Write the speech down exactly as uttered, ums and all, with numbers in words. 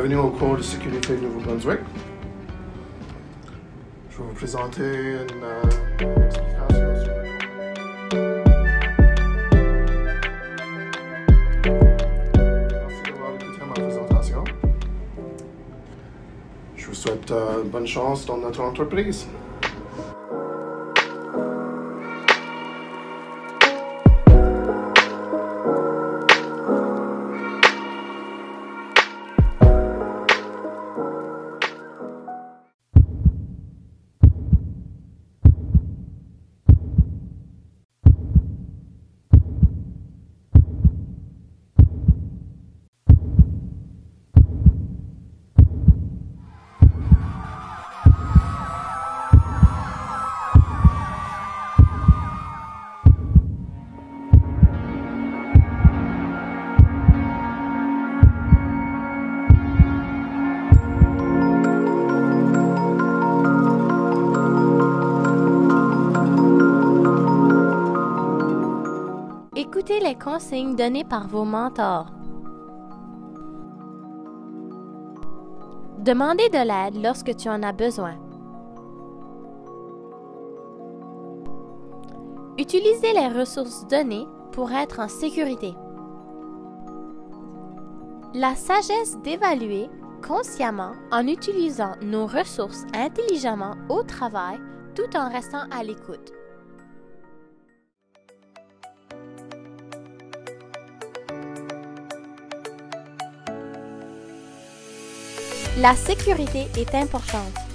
Bienvenue au cours de sécurité de Nouveau-Brunswick. Je vais vous présenter une, euh, une explication sur le Merci d'avoir écouté ma présentation. Je vous souhaite euh, bonne chance dans notre entreprise. Écoutez les consignes données par vos mentors. Demandez de l'aide lorsque tu en as besoin. Utilisez les ressources données pour être en sécurité. La sagesse d'évaluer consciemment en utilisant nos ressources intelligemment au travail tout en restant à l'écoute. La sécurité est importante.